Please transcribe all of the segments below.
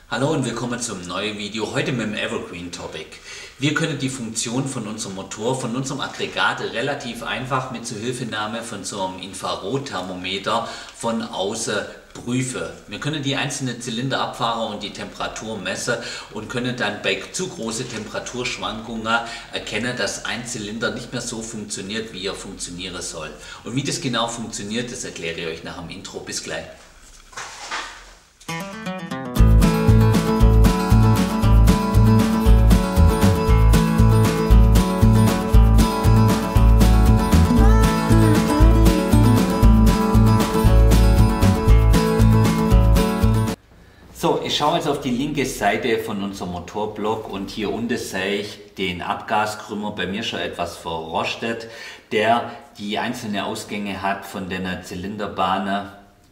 Hallo und willkommen zum neuen Video, heute mit dem Evergreen Topic. Wir können die Funktion von unserem Motor, von unserem Aggregat relativ einfach mit Zuhilfenahme von so einem Infrarotthermometer von außen prüfen. Wir können die einzelnen Zylinder abfahren und die Temperatur messen und können dann bei zu großen Temperaturschwankungen erkennen, dass ein Zylinder nicht mehr so funktioniert, wie er funktionieren soll. Und wie das genau funktioniert, das erkläre ich euch nach dem Intro. Bis gleich. So, ich schaue jetzt auf die linke Seite von unserem Motorblock und hier unten sehe ich den Abgaskrümmer, bei mir schon etwas verrostet, der die einzelnen Ausgänge hat von der Zylinderbahn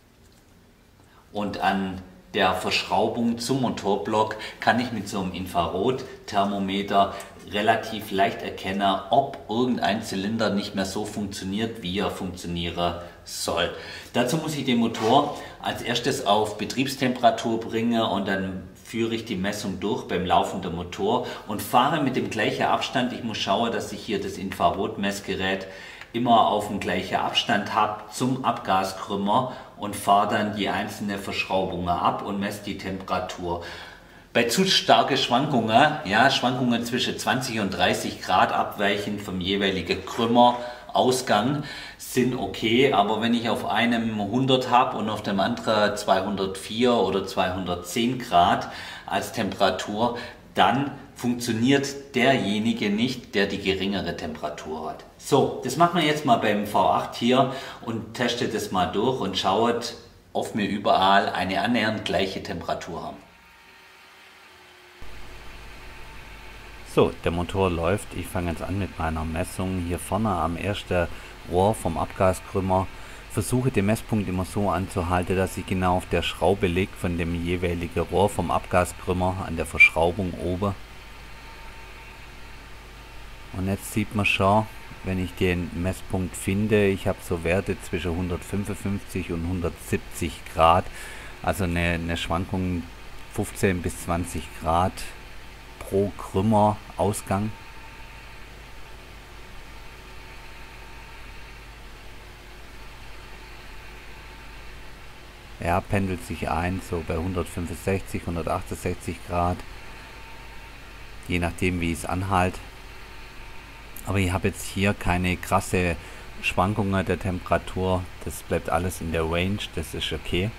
und an der Verschraubung zum Motorblock kann ich mit so einem Infrarotthermometer relativ leicht erkennen, ob irgendein Zylinder nicht mehr so funktioniert, wie er funktionieren soll. Dazu muss ich den Motor als erstes auf Betriebstemperatur bringen und dann führe ich die Messung durch beim laufenden Motor und fahre mit dem gleichen Abstand. Ich muss schauen, dass ich hier das Infrarotmessgerät immer auf dem gleichen Abstand habe zum Abgaskrümmer und fahre dann die einzelnen Verschraubungen ab und messe die Temperatur. Bei zu starken Schwankungen, Schwankungen zwischen 20 und 30 Grad abweichen vom jeweiligen Krümmerausgang sind okay, aber wenn ich auf einem 100 habe und auf dem anderen 204 oder 210 Grad als Temperatur, dann funktioniert derjenige nicht, der die geringere Temperatur hat. So, das machen wir jetzt mal beim V8 hier und testet das mal durch und schaut, ob wir überall eine annähernd gleiche Temperatur haben. So, der Motor läuft. Ich fange jetzt an mit meiner Messung. Hier vorne am ersten Rohr vom Abgaskrümmer versuche den Messpunkt immer so anzuhalten, dass ich genau auf der Schraube liege von dem jeweiligen Rohr vom Abgaskrümmer an der Verschraubung oben. Und jetzt sieht man schon, wenn ich den Messpunkt finde, ich habe so Werte zwischen 155 und 170 Grad, also eine Schwankung 15 bis 20 Grad pro Krümmerausgang. Ja, pendelt sich ein, so bei 165, 168 Grad, je nachdem wie es anhält. Aber ich habe jetzt hier keine krasse Schwankungen der Temperatur, das bleibt alles in der Range, das ist okay.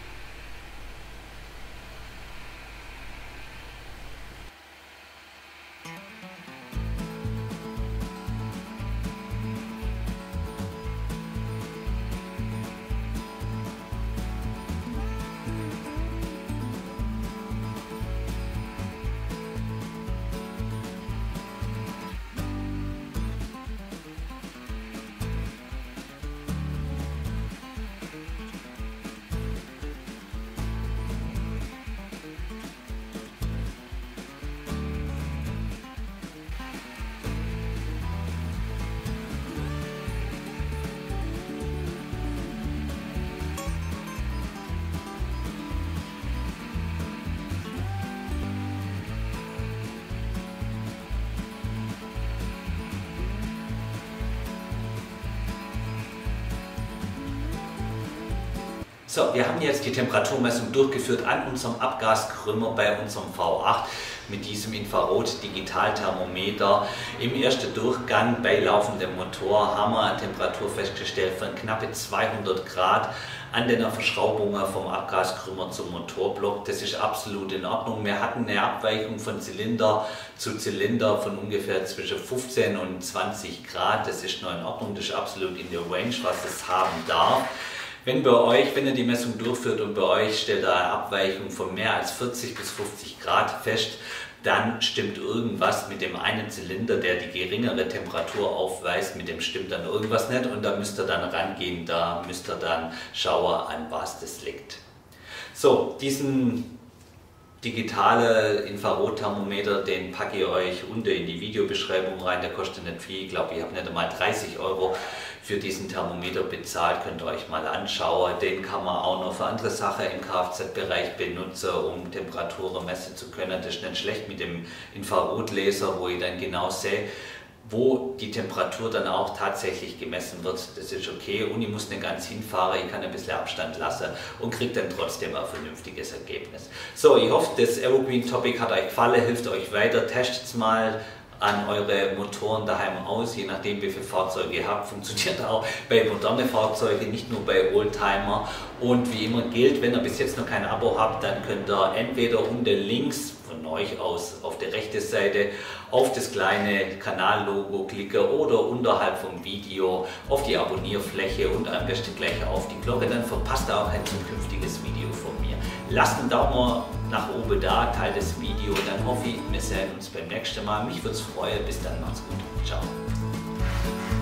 So, wir haben jetzt die Temperaturmessung durchgeführt an unserem Abgaskrümmer bei unserem V8 mit diesem Infrarot-Digitalthermometer. Im ersten Durchgang bei laufendem Motor haben wir eine Temperatur festgestellt von knappe 200 Grad an den Verschraubungen vom Abgaskrümmer zum Motorblock. Das ist absolut in Ordnung. Wir hatten eine Abweichung von Zylinder zu Zylinder von ungefähr zwischen 15 und 20 Grad. Das ist noch in Ordnung, das ist absolut in der Range, was es haben darf. Wenn ihr die Messung durchführt und bei euch stellt eine Abweichung von mehr als 40 bis 50 Grad fest, dann stimmt irgendwas mit dem einen Zylinder, der die geringere Temperatur aufweist, mit dem stimmt dann irgendwas nicht und da müsst ihr dann rangehen, da müsst ihr dann schauen, an was das liegt. So, diesen digitale Infrarotthermometer, den packe ich euch unten in die Videobeschreibung rein, der kostet nicht viel, ich glaube, ich habe nicht einmal 30 € für diesen Thermometer bezahlt, könnt ihr euch mal anschauen. Den kann man auch noch für andere Sachen im Kfz-Bereich benutzen, um Temperaturen messen zu können. Das ist nicht schlecht mit dem Infrarotlaser, wo ich dann genau sehe, wo die Temperatur dann auch tatsächlich gemessen wird. Das ist okay und ich muss nicht ganz hinfahren, ich kann ein bisschen Abstand lassen und kriege dann trotzdem ein vernünftiges Ergebnis. So, ich hoffe, das Evergreen Topic hat euch gefallen, hilft euch weiter, testet es mal an eure Motoren daheim aus, je nachdem wie viele Fahrzeuge ihr habt, funktioniert auch bei modernen Fahrzeugen, nicht nur bei Oldtimer. Und wie immer gilt, wenn ihr bis jetzt noch kein Abo habt, dann könnt ihr entweder unten links von euch aus auf der rechten Seite auf das kleine Kanallogo klicken oder unterhalb vom Video auf die Abonnierfläche und am besten gleich auf die Glocke, dann verpasst ihr auch kein zukünftiges Video von mir. Lasst einen Daumen nach oben da, teilt das Video, dann hoffe ich, wir sehen uns beim nächsten Mal. Mich würde es freuen. Bis dann, macht's gut. Ciao.